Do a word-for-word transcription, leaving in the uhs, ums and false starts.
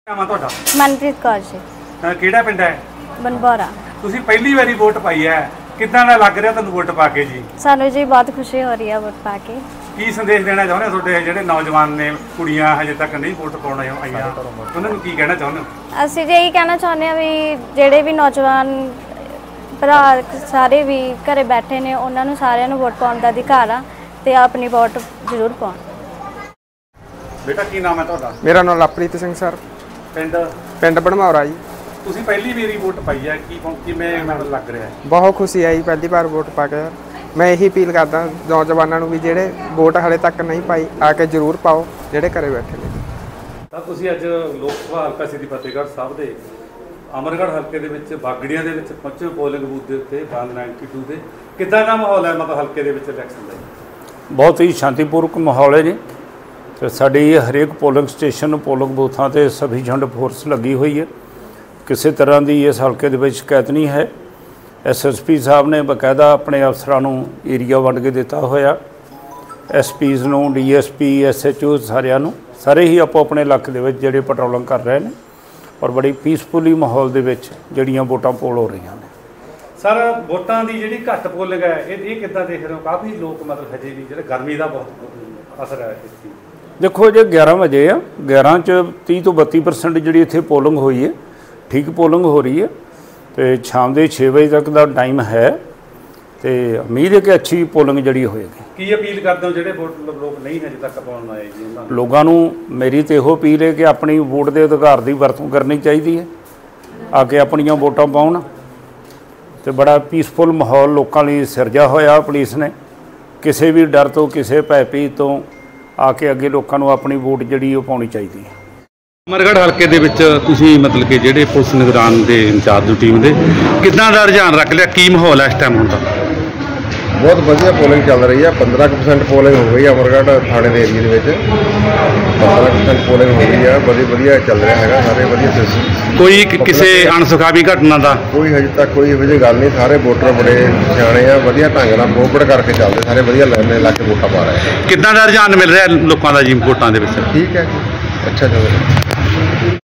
ਨਾਮ ਆ ਤੁਹਾਡਾ? मनप्रीत कौर जी। ਅਹ ਕਿਹੜਾ ਪਿੰਡ ਹੈ? बनबौरा। ਤੁਸੀਂ ਪਹਿਲੀ ਵਾਰੀ ਵੋਟ ਪਾਈ ਹੈ, ਕਿੱਦਾਂ ਦਾ ਲੱਗ ਰਿਹਾ ਤੁਹਾਨੂੰ ਵੋਟ ਪਾ ਕੇ ਜੀ? सानू जी बहुत खुशी हो रही है वोट पा के। ਕੀ ਸੰਦੇਸ਼ ਦੇਣਾ ਚਾਹੁੰਦੇ ਹੋ ਤੁਹਾਡੇ ਜਿਹੜੇ ਨੌਜਵਾਨ ਨੇ, ਕੁੜੀਆਂ ਹਜੇ ਤੱਕ ਨਹੀਂ ਵੋਟ ਪਾਉਣ ਆਈਆਂ, ਉਹਨਾਂ ਨੂੰ ਕੀ ਕਹਿਣਾ ਚਾਹੁੰਦੇ ਹੋ? ਅਸੀਂ ਜੀ ਇਹੀ ਕਹਿਣਾ ਚਾਹੁੰਦੇ ਹਾਂ ਵੀ ਜਿਹੜੇ ਵੀ ਨੌਜਵਾਨ ਭਰਾ ਸਾਰੇ ਵੀ ਘਰੇ ਬੈਠੇ ਨੇ ਉਹਨਾਂ ਨੂੰ ਸਾਰਿਆਂ ਨੂੰ ਵੋਟ ਪਾਉਣ ਦਾ ਅਧਿਕਾਰ ਆ ਤੇ ਆਪਣੀ ਵੋਟ ਜ਼ਰੂਰ ਪਾਉਣ। ਬੇਟਾ ਕੀ ਨਾਮ ਹੈ ਤੁਹਾਡਾ? मेरा नाम लवप्रीत सिंह सर, ਪਿੰਡ? पिंड बनभौरा जी। ਤੁਸੀਂ ਪਹਿਲੀ ਵਾਰੀ ਵੋਟ ਪਾਈ ਹੈ, ਕੀ ਕਿਵੇਂ ਮਨ ਲੱਗ ਰਿਹਾ ਹੈ? बहुत खुशी है जी पहली बार वोट पा के। मैं यही अपील करदा नौजवानों ਨੂੰ ਵੀ ਜਿਹੜੇ ਵੋਟ ਹਾਲੇ ਤੱਕ ਨਹੀਂ ਪਾਈ ਆ ਕੇ ਜ਼ਰੂਰ ਪਾਓ ਜਿਹੜੇ ਘਰੇ ਬੈਠੇ ਨੇ। ਤਾਂ ਤੁਸੀਂ ਅੱਜ ਲੋਕ ਸਭਾ ਹਲਕਾ ਸ੍ਰੀ ਫਤਿਹਗੜ੍ਹ ਸਾਹਿਬ ਦੇ ਅਮਰਗੜ੍ਹ ਹਲਕੇ ਦੇ ਵਿੱਚ ਬਾਗੜੀਆਂ ਦੇ ਵਿੱਚ ਪਹੁੰਚੇ ਪੋਲਿੰਗ ਬੂਥ ਦੇ ਉੱਤੇ ਇੱਕ ਸੌ ਬਾਨਵੇਂ ਦੇ ਕਿੱਦਾਂ ਦਾ ਮਾਹੌਲ ਹੈ ਮਤਲਬ ਹਲਕੇ ਦੇ ਵਿੱਚ ਇਲੈਕਸ਼ਨ ਦਾ? ਬਹੁਤ ਹੀ ਸ਼ਾਂਤੀਪੂਰਵਕ ਮਾਹੌਲ ਹੈ ਜੀ ਤੇ ਸਾਡੀ ਹਰੇਕ ਪੋਲਿੰਗ ਸਟੇਸ਼ਨ ਪੋਲਿੰਗ ਬੂਥਾਂ ਤੇ ਸਫੀਸ਼ੀਐਂਟ ਫੋਰਸ ਲੱਗੀ ਹੋਈ ਹੈ। ਕਿਸੇ ਤਰ੍ਹਾਂ ਦੀ ਇਸ ਹਲਕੇ ਦੇ ਵਿੱਚ ਸ਼ਿਕਾਇਤ ਨਹੀਂ ਹੈ। ਐਸ ਐਸ ਪੀ ਸਾਹਿਬ ਨੇ ਬਕਾਇਦਾ ਆਪਣੇ ਅਫਸਰਾਂ ਨੂੰ ਏਰੀਆ ਵੰਡ ਕੇ ਦਿੱਤਾ ਹੋਇਆ, ਐਸ ਪੀਜ਼ ਨੂੰ, D S P, S H O ਸਾਰਿਆਂ ਨੂੰ, ਸਾਰੇ ਹੀ ਆਪੋ ਆਪਣੇ ਇਲਾਕੇ ਦੇ ਵਿੱਚ ਜਿਹੜੇ ਪੈਟਰੋਲਿੰਗ ਕਰ ਰਹੇ ਨੇ ਔਰ ਬੜੀ ਪੀਸਫੁਲੀ ਮਾਹੌਲ ਦੇ ਵਿੱਚ ਜਿਹੜੀਆਂ ਵੋਟਾਂ ਪੋਲ ਹੋ ਰਹੀਆਂ ਨੇ। ਸਰ ਵੋਟਾਂ ਦੀ ਜਿਹੜੀ ਘੱਟ ਪੋਲਿੰਗ ਹੈ ਇਹ ਇਹ ਕਿੱਦਾਂ ਦੇਖ ਰਹੇ ਹੋ? ਕਾਫੀ ਲੋਕ ਮਤਲਬ ਹਜੇ ਵੀ ਜਿਹੜੇ ਗਰਮੀ ਦਾ ਬਹੁਤ ਅਸਰ ਹੈ ਇਸ ਚੀਜ਼। ਦੇਖੋ ਜੇ ਗਿਆਰਾਂ ਵਜੇ ਆ, ਗਿਆਰਾਂ 'ਚ ਤੀਹ ਤੋਂ ਬੱਤੀ ਪਰਸੈਂਟ ਜਿਹੜੀ ਇੱਥੇ ਪੋਲਿੰਗ ਹੋਈ ਹੈ, ਠੀਕ ਪੋਲਿੰਗ ਹੋ ਰਹੀ ਹੈ ਤੇ ਸ਼ਾਮ ਦੇ ਛੇ ਵਜੇ ਤੱਕ ਦਾ ਟਾਈਮ ਹੈ ਤੇ ਉਮੀਦ ਹੈ ਕਿ ਅੱਛੀ ਪੋਲਿੰਗ ਜਿਹੜੀ ਹੋਏਗੀ। ਕੀ ਅਪੀਲ ਕਰਦੇ ਹੋ ਜਿਹੜੇ ਵੋਟ ਲੋਕ ਨਹੀਂ ਹਜੇ ਤੱਕ ਪਾਉਣ ਆਏ ਜੀ ਉਹਨਾਂ ਨੂੰ? ਲੋਕਾਂ ਨੂੰ ਮੇਰੀ ਤਾਂ ਇਹੋ ਅਪੀਲ ਹੈ ਕਿ ਆਪਣੀ ਵੋਟ ਦੇ ਅਧਿਕਾਰ ਦੀ ਵਰਤੋਂ ਕਰਨੀ ਚਾਹੀਦੀ ਹੈ, ਆ ਕੇ ਆਪਣੀਆਂ ਵੋਟਾਂ ਪਾਉਣ ਤੇ ਬੜਾ ਪੀਸਫੁਲ ਮਾਹੌਲ ਲੋਕਾਂ ਲਈ ਸਿਰਜਿਆ ਹੋਇਆ ਪੁਲਿਸ ਨੇ। ਕਿਸੇ ਵੀ ਡਰ ਤੋਂ, ਕਿਸੇ ਭੈ ਭੀਤ ਤੋਂ ਆ ਕੇ ਅੱਗੇ ਲੋਕਾਂ ਨੂੰ ਆਪਣੀ ਵੋਟ ਜਿਹੜੀ ਉਹ ਪਾਉਣੀ ਚਾਹੀਦੀ ਹੈ। ਅਮਰਗੜ੍ਹ ਹਲਕੇ ਦੇ ਵਿੱਚ ਤੁਸੀਂ ਮਤਲਬ ਕਿ ਜਿਹੜੇ ਪੁਲਿਸ ਨਿਗਰਾਨ ਦੇ ਇੰਚਾਰਜ ਟੀਮ ਦੇ ਕਿੱਦਾਂ ਦਾ ਰੁਝਾਨ ਰੱਖ ਲਿਆ? ਕੀ ਮਾਹੌਲ ਹੈ ਇਸ ਟਾਈਮ ਹੁਣ ਦਾ? ਬਹੁਤ ਵਧੀਆ ਪੋਲਿੰਗ ਚੱਲ ਰਹੀ ਹੈ। ਪੰਦਰਾਂ ਪਰਸੈਂਟ ਪੋਲਿੰਗ ਹੋ ਗਈ ਹੈ ਅਮਰਗੜ੍ਹ ਥਾਣੇ ਦੇ ਏਰੀਏ ਦੇ ਵਿੱਚ। ਪੰਦਰਾਂ ਪਰਸੈਂਟ ਪੋਲਿੰਗ ਹੋ ਗਈ ਹੈ, ਵਧੀਆ ਵਧੀਆ ਚੱਲ ਰਿਹਾ ਹੈਗਾ, ਸਾਰੇ ਵਧੀਆ ਸਿਸਟਮ। ਕੋਈ ਕਿਸੇ ਅਣਸੁਖਾਵੀ ਘਟਨਾ ਦਾ? ਕੋਈ ਹਜੇ ਤੱਕ ਕੋਈ ਇਹੋ ਜਿਹੀ ਗੱਲ ਨਹੀਂ। ਸਾਰੇ ਵੋਟਰ ਬੜੇ ਸਿਆਣੇ ਆ, ਵਧੀਆ ਢੰਗ ਨਾਲ ਕੋਪਰੇਟ ਕਰਕੇ ਚੱਲਦੇ, ਸਾਰੇ ਵਧੀਆ ਲਾਈਨ ਲਾ ਕੇ ਵੋਟਾਂ ਪਾ ਰਹੇ। ਕਿੱਦਾਂ ਦਾ ਰੁਝਾਨ ਮਿਲ ਰਿਹਾ ਲੋਕਾਂ ਦਾ ਜੀ ਵੋਟਾਂ ਦੇ ਵਿੱਚ? ਠੀਕ ਹੈ ਜੀ, ਅੱਛਾ ਚੱਲ ਰਿਹਾ।